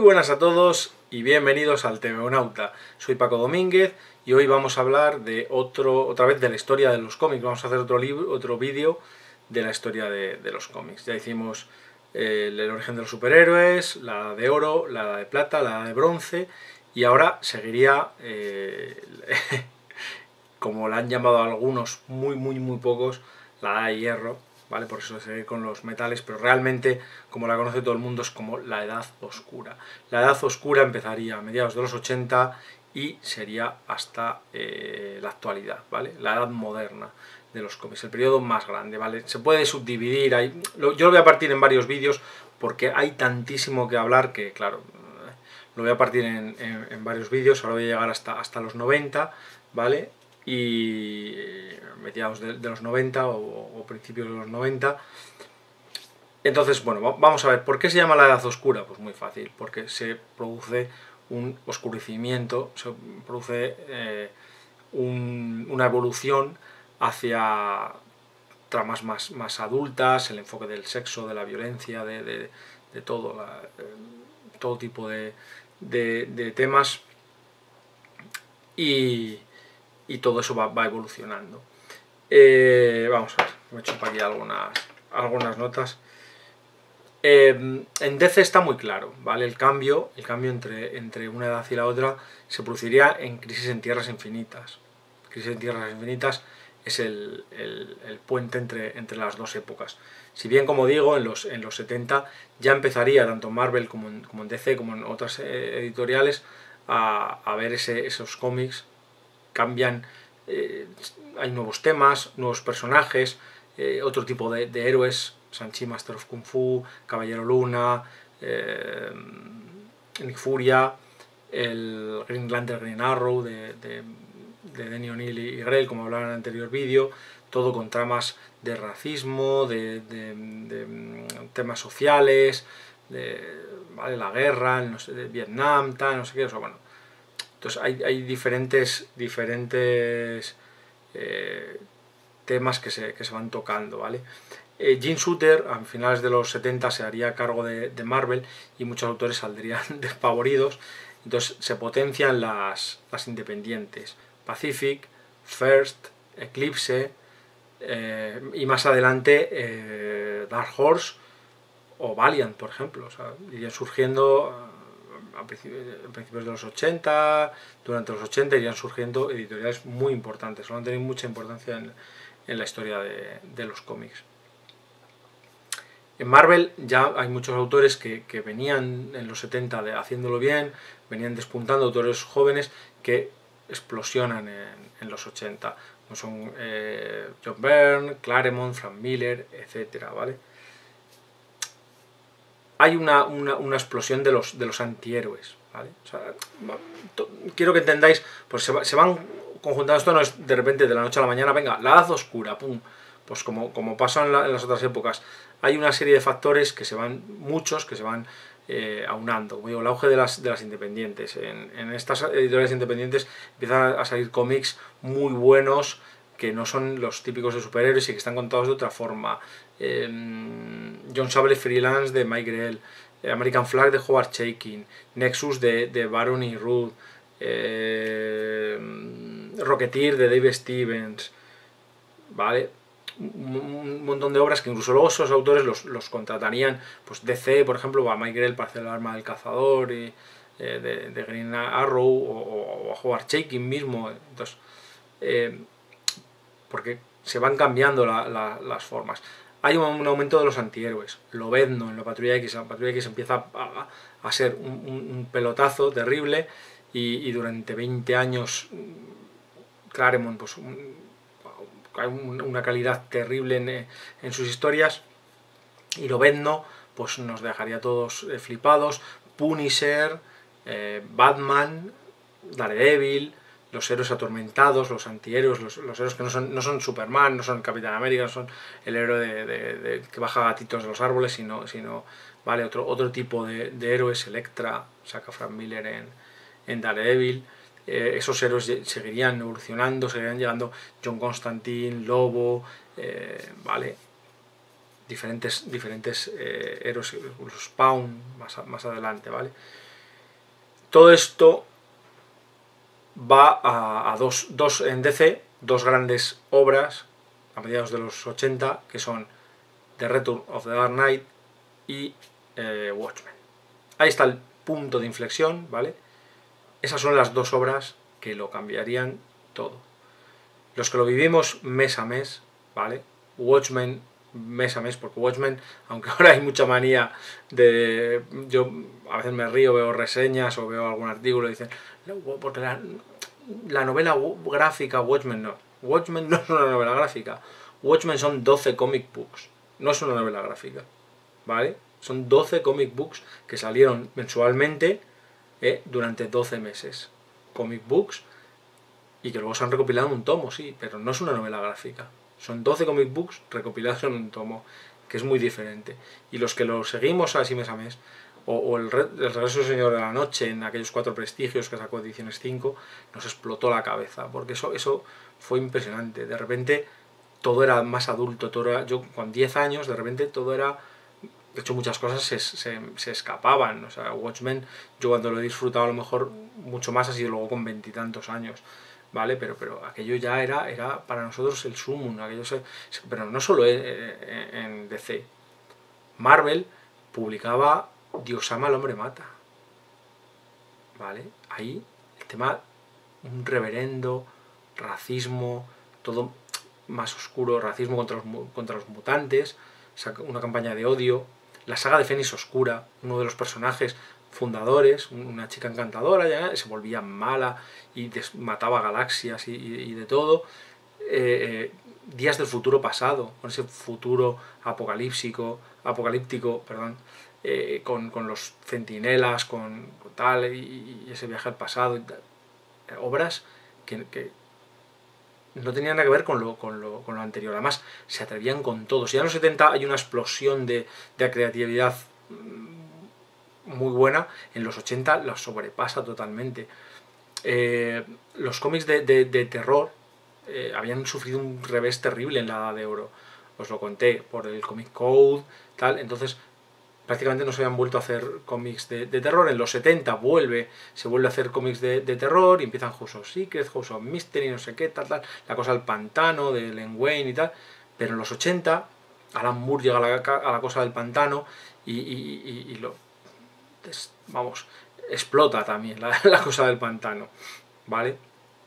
buenas a todos y bienvenidos al TVOnauta. Soy Paco Domínguez y hoy vamos a hablar de otra vez de la historia de los cómics. Vamos a hacer otro vídeo de la historia de los cómics. Ya hicimos el origen de los superhéroes, la edad de oro, la edad de plata, la edad de bronce y ahora seguiría, como la han llamado algunos, muy pocos, la edad de hierro. ¿Vale? Por eso seguir con los metales, pero realmente, como la conoce todo el mundo, es como la Edad Oscura. La Edad Oscura empezaría a mediados de los 80 y sería hasta la actualidad, ¿vale? La Edad Moderna de los cómics, el periodo más grande, ¿vale? Se puede subdividir, yo lo voy a partir en varios vídeos porque hay tantísimo que hablar que, claro, lo voy a partir en varios vídeos. Ahora voy a llegar hasta los 90, ¿vale? Y mediados de los 90 o principios de los 90. Entonces, bueno, vamos a ver, ¿por qué se llama la Edad Oscura? Pues muy fácil, porque se produce un oscurecimiento, se produce una evolución hacia tramas más adultas, el enfoque del sexo, de la violencia, de todo tipo de temas, y todo eso va evolucionando. Vamos a ver, me he hecho para aquí algunas notas. En DC está muy claro, ¿vale? El cambio entre una edad y la otra se produciría en Crisis en Tierras Infinitas. Crisis en Tierras Infinitas es el puente entre las dos épocas. Si bien, como digo, en los 70 ya empezaría, tanto en Marvel como en DC, como en otras editoriales, a ver esos cómics. Cambian, hay nuevos temas, nuevos personajes, otro tipo de héroes, Shang-Chi, Master of Kung Fu, Caballero Luna, Nick Furia, el Green Lantern, Green Arrow de Denny O'Neil y Grell, como hablaba en el anterior vídeo, todo con tramas de racismo, de temas sociales, ¿vale? La guerra, no sé, de Vietnam, tal, no sé qué, o sea, bueno. Entonces hay diferentes temas que se van tocando, ¿vale? Jim Shooter a finales de los 70 se haría cargo de Marvel y muchos autores saldrían despavoridos. Entonces se potencian las independientes, Pacific, First, Eclipse, y más adelante Dark Horse o Valiant, por ejemplo. O sea, irían surgiendo en principios de los 80, durante los 80 irían surgiendo editoriales muy importantes, van a tener mucha importancia en la historia de los cómics. En Marvel ya hay muchos autores que venían en los 70 haciéndolo bien, venían despuntando, autores jóvenes que explosionan en los 80, como son John Byrne, Claremont, Frank Miller, etcétera, ¿vale? Hay una explosión de los antihéroes, ¿vale? O sea, quiero que entendáis, pues se van conjuntando. Esto no es de repente de la noche a la mañana, venga, la Edad Oscura, pum. Pues como pasó en las otras épocas, hay una serie de factores muchos que se van aunando. Como digo, el auge de las independientes. En estas editoriales independientes empiezan a salir cómics muy buenos, que no son los típicos de superhéroes y que están contados de otra forma. John Sable Freelance de Mike Grell, American Flag de Howard Chaykin, Nexus de Baron y Rudd, Rocketeer de Dave Stevens, ¿vale? Un montón de obras que incluso luego esos autores los contratarían, pues DC, por ejemplo, a Mike Grell para hacer el arma del cazador, y de Green Arrow, o a Howard Chaykin mismo. Entonces, porque se van cambiando las formas. Hay un aumento de los antihéroes. Lobezno en la Patrulla X. La Patrulla X empieza a ser un pelotazo terrible, y durante 20 años Claremont, pues hay una calidad terrible en sus historias, y Lobezno pues nos dejaría todos flipados. Punisher, Batman, Daredevil, los héroes atormentados, los antihéroes, los héroes que no son Superman, no son Capitán América, no son el héroe que baja gatitos de los árboles, sino ¿vale? otro tipo de héroes. Electra, saca Frank Miller en Daredevil. Esos héroes seguirían evolucionando, seguirían llegando John Constantine, Lobo, ¿vale? Diferentes héroes, Spawn más adelante, ¿vale? Todo esto va a en DC, dos grandes obras a mediados de los 80, que son The Return of the Dark Knight y Watchmen. Ahí está el punto de inflexión, ¿vale? Esas son las dos obras que lo cambiarían todo. Los que lo vivimos mes a mes, ¿vale? Watchmen mes a mes, porque Watchmen, aunque ahora hay mucha manía de... Yo a veces me río, veo reseñas o veo algún artículo y dicen, no, porque la novela gráfica Watchmen no. Watchmen no es una novela gráfica. Watchmen son 12 comic books, no es una novela gráfica, ¿vale? Son 12 comic books que salieron mensualmente durante 12 meses. Comic books y que luego se han recopilado en un tomo, sí, pero no es una novela gráfica. Son 12 comic books recopilados en un tomo, que es muy diferente. Y los que lo seguimos así mes a mes, o el Regreso del Señor de la Noche, en aquellos 4 prestigios que sacó Ediciones 5, nos explotó la cabeza, porque eso fue impresionante. De repente todo era más adulto, todo era, yo con 10 años, de repente todo era... De hecho, muchas cosas se escapaban. O sea, Watchmen, yo cuando lo he disfrutado a lo mejor mucho más ha sido luego con 20 y tantos años, ¿vale? Pero aquello ya era para nosotros el sumum. Pero no solo en DC. Marvel publicaba Dios ama, el hombre mata, ¿vale? Ahí el tema, un reverendo, racismo, todo más oscuro, racismo contra los mutantes, una campaña de odio. La saga de Fénix Oscura, uno de los personajes fundadores, una chica encantadora, ya se volvía mala y mataba galaxias y de todo. Días del futuro pasado, con ese futuro apocalíptico, perdón, con los centinelas, con tal, y ese viaje al pasado. Obras que no tenía nada que ver con lo anterior. Además, se atrevían con todo. Si ya en los 70 hay una explosión de creatividad muy buena, en los 80 la sobrepasa totalmente. Los cómics de terror habían sufrido un revés terrible en la Edad de Oro. Os lo conté por el Comic Code, tal. Entonces, prácticamente no se habían vuelto a hacer cómics de terror. En los 70 se vuelve a hacer cómics de terror y empiezan House of Secrets, House of Mystery, no sé qué, tal, la cosa del pantano, de Len Wein y tal. Pero en los 80 Alan Moore llega a la cosa del pantano y vamos, explota también la cosa del pantano, ¿vale?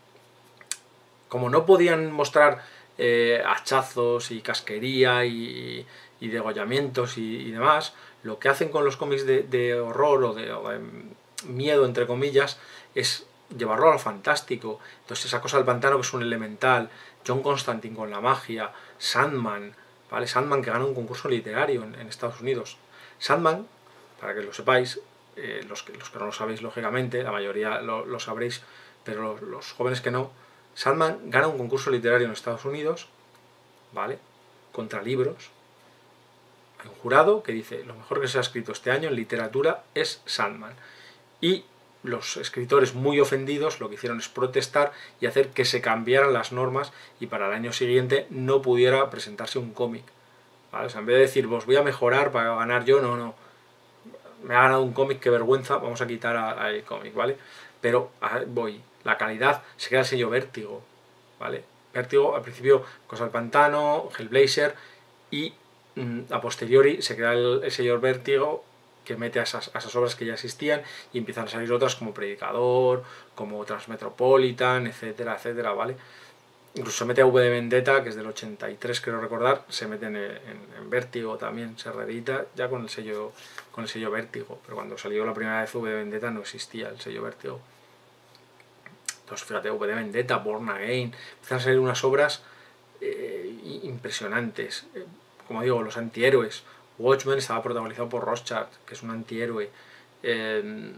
Como no podían mostrar hachazos y casquería y degollamientos y demás, lo que hacen con los cómics de horror o de miedo, entre comillas, es llevarlo a lo fantástico. Entonces esa cosa del pantano, que es un elemental, John Constantine con la magia, Sandman, ¿vale? Sandman, que gana un concurso literario en Estados Unidos. Sandman, para que lo sepáis, los que no lo sabéis lógicamente, la mayoría lo sabréis, pero los jóvenes que no, Sandman gana un concurso literario en Estados Unidos, ¿vale? Contra libros. Hay un jurado que dice, lo mejor que se ha escrito este año en literatura es Sandman. Y los escritores muy ofendidos lo que hicieron es protestar y hacer que se cambiaran las normas y para el año siguiente no pudiera presentarse un cómic, ¿vale? O sea, en vez de decir, vos voy a mejorar para ganar yo, no. Me ha ganado un cómic, qué vergüenza, vamos a quitar al cómic, ¿vale? Pero la calidad se queda el sello Vértigo, ¿vale? Vértigo, al principio, Cosa del Pantano, Hellblazer, y a posteriori se queda el sello Vértigo, que mete a esas obras que ya existían y empiezan a salir otras como Predicador, como Transmetropolitan, etcétera, etcétera, ¿vale? Incluso se mete a V de Vendetta, que es del 83, creo recordar, se mete en Vértigo también, se reedita ya con el sello Vértigo, pero cuando salió la primera vez V de Vendetta no existía el sello Vértigo. Entonces fíjate, V de Vendetta, Born Again, empiezan a salir unas obras impresionantes. Como digo, los antihéroes. Watchmen estaba protagonizado por Rorschach, que es un antihéroe. El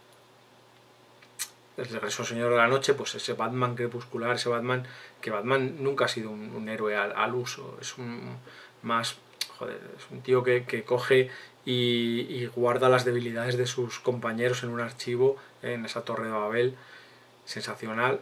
Regreso del Señor de la Noche, pues ese Batman crepuscular, ese Batman, que Batman nunca ha sido un héroe al uso, es un tío que coge y guarda las debilidades de sus compañeros en un archivo, en esa torre de Babel, sensacional,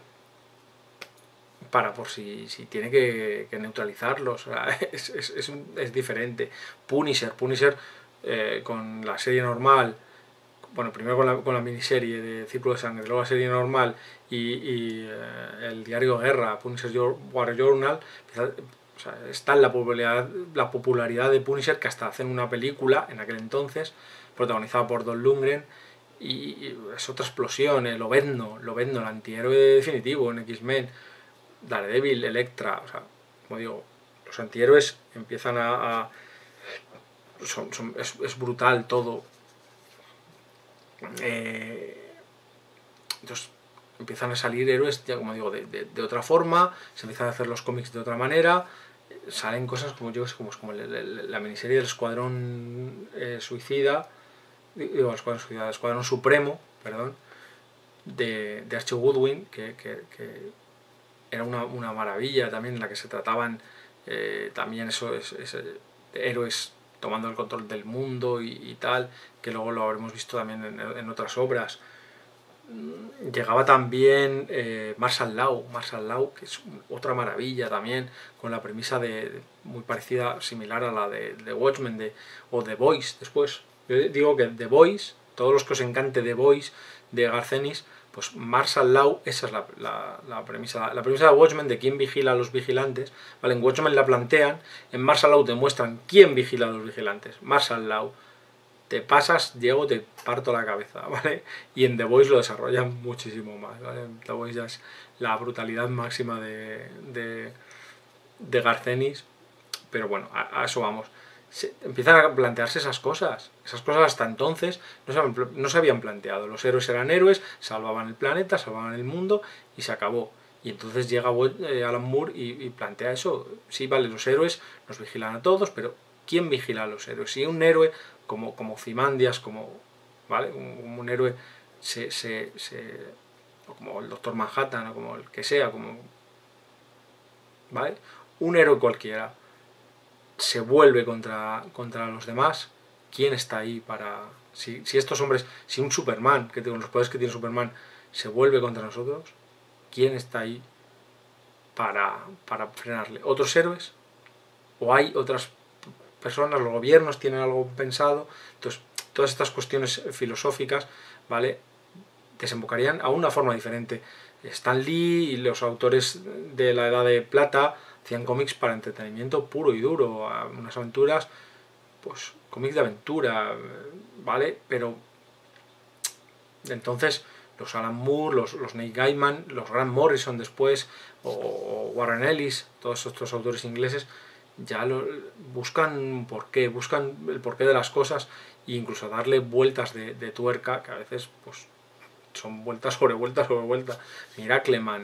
por si tiene que neutralizarlos. O sea, es diferente. Punisher con la serie normal, bueno, primero con la miniserie de Círculo de Sangre, luego la serie normal y el diario de guerra, Punisher War Journal, o sea, está en la popularidad de Punisher, que hasta hacen una película en aquel entonces, protagonizada por Don Lundgren, y es otra explosión. Lobezno, el antihéroe definitivo en X-Men, Daredevil, Elektra, o sea, como digo, los antihéroes empiezan es brutal todo. Entonces empiezan a salir héroes, ya como digo, de otra forma, se empiezan a hacer los cómics de otra manera, salen cosas como yo como la miniserie del Escuadrón Suicida, digo, el Escuadrón Supremo, perdón, de Archie Goodwin, que era una maravilla también, en la que se trataban también héroes tomando el control del mundo y tal, que luego lo habremos visto también en otras obras. Llegaba también Marshall Law, que es otra maravilla también, con la premisa muy parecida, similar a la de Watchmen o The Boys después. Yo digo que The Boys, todos los que os encante The Boys de Garth Ennis, pues Marshall Law, esa es la premisa. La premisa de Watchmen, de quién vigila a los vigilantes, ¿vale? En Watchmen la plantean, en Marshall Law te muestran quién vigila a los vigilantes. Marshall Law. Te pasas, Diego, te parto la cabeza, ¿vale? Y en The Voice lo desarrollan muchísimo más, ¿vale? The Voice ya es la brutalidad máxima de Garth Ennis, pero bueno, a eso vamos. Empiezan a plantearse esas cosas hasta entonces no se habían planteado. Los héroes eran héroes, salvaban el planeta, salvaban el mundo y se acabó. Y entonces llega Alan Moore y plantea eso. Sí, vale, los héroes nos vigilan a todos, pero ¿quién vigila a los héroes? Si un héroe como Ozymandias, ¿vale? un héroe o como el Doctor Manhattan, o como el que sea, ¿vale? Un héroe cualquiera se vuelve contra los demás, ¿quién está ahí para...? Si estos hombres, si un Superman, que con los poderes que tiene Superman, se vuelve contra nosotros, ¿quién está ahí para frenarle? ¿Otros héroes? ¿O hay otras personas? ¿Los gobiernos tienen algo pensado? Entonces, todas estas cuestiones filosóficas, ¿vale?, desembocarían a una forma diferente. Stan Lee y los autores de la Edad de Plata hacían cómics para entretenimiento puro y duro, unas aventuras, pues cómics de aventura, ¿vale? Pero entonces los Alan Moore, los Neil Gaiman, los Grant Morrison después, o Warren Ellis, todos estos autores ingleses, ya buscan el porqué de las cosas, e incluso darle vueltas de tuerca, que a veces pues son vueltas sobre vueltas sobre vueltas. Miracleman,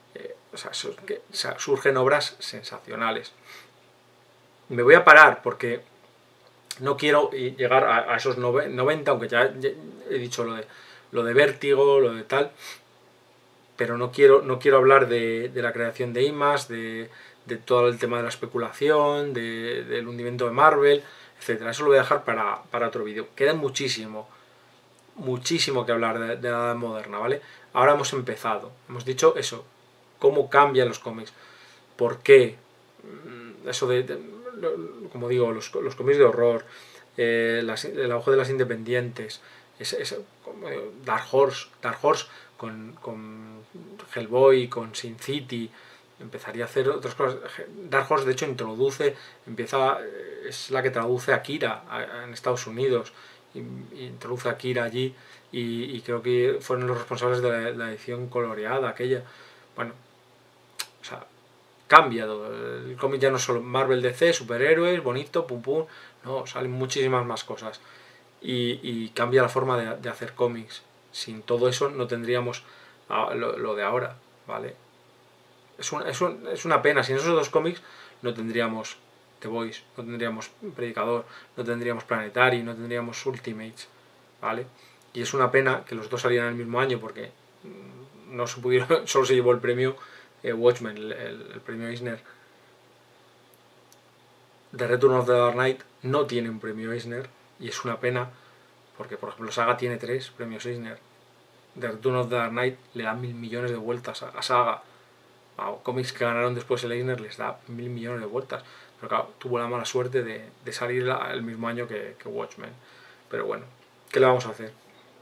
surgen obras sensacionales. Me voy a parar porque no quiero llegar a esos 90, aunque ya he dicho lo de Vértigo, lo de tal, pero no quiero hablar de la creación de Image, de todo el tema de la especulación, del hundimiento de Marvel, etcétera. Eso lo voy a dejar para otro vídeo. Queda muchísimo que hablar de la edad moderna, ¿vale? Ahora hemos empezado, hemos dicho eso, cómo cambian los cómics, por qué, eso como digo, los cómics de horror, el auge de las independientes, Dark Horse con Hellboy, con Sin City, empezaría a hacer otras cosas. Dark Horse, de hecho, es la que traduce a Akira en Estados Unidos, introduce a Akira allí, y creo que fueron los responsables de la edición coloreada aquella. Bueno, o sea, cambia todo. El cómic ya no es solo Marvel, DC, superhéroes, bonito, pum pum, no, salen muchísimas más cosas, y cambia la forma de hacer cómics. Sin todo eso no tendríamos lo de ahora, ¿vale? Es una pena. Sin esos dos cómics no tendríamos The Voice, no tendríamos Predicador, no tendríamos Planetary, no tendríamos Ultimates, ¿vale? Y es una pena que los dos salieran el mismo año, porque no se pudieron, solo se llevó el premio Watchmen, el premio Eisner. The Return of the Dark Knight no tiene un premio Eisner, y es una pena, porque por ejemplo Saga tiene 3 premios Eisner. The Return of the Dark Knight le da 1000 millones de vueltas a Saga. A cómics que ganaron después el Eisner les da 1000 millones de vueltas. Pero claro, tuvo la mala suerte de salir el mismo año que Watchmen. Pero bueno, ¿qué le vamos a hacer?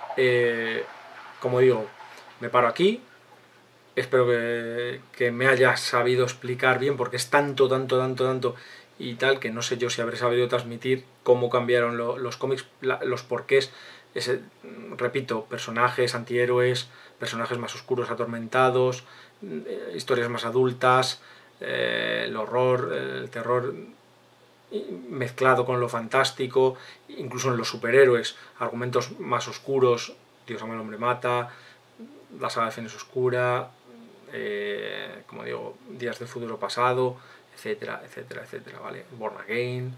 Como digo, me paro aquí. Espero que me haya sabido explicar bien, porque es tanto y tal, que no sé yo si habré sabido transmitir cómo cambiaron los cómics, los porqués. Repito, personajes antihéroes, personajes más oscuros, atormentados, historias más adultas, el horror, el terror mezclado con lo fantástico, incluso en los superhéroes, argumentos más oscuros, Dios ama al hombre mata, la saga de Fénix Oscura, como digo, Días del futuro pasado, etcétera, etcétera, etcétera, ¿vale? Born Again.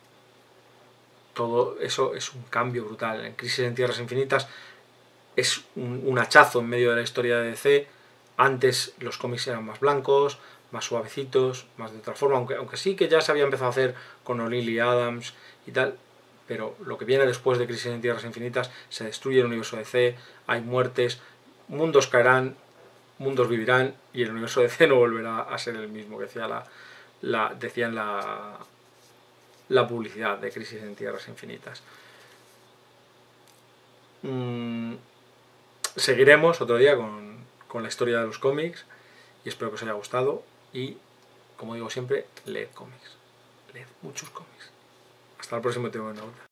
Todo eso es un cambio brutal. En Crisis en Tierras Infinitas es un hachazo en medio de la historia de DC. Antes los cómics eran más blancos, más suavecitos, más de otra forma, aunque sí que ya se había empezado a hacer con O'Neill y Adams y tal, pero lo que viene después de Crisis en Tierras Infinitas, se destruye el universo DC, hay muertes, mundos caerán, mundos vivirán, y el universo DC no volverá a ser el mismo que decían la publicidad de Crisis en Tierras Infinitas. Seguiremos otro día con la historia de los cómics, y espero que os haya gustado, y como digo siempre, leed cómics, leed muchos cómics. Hasta el próximo tema de una hora.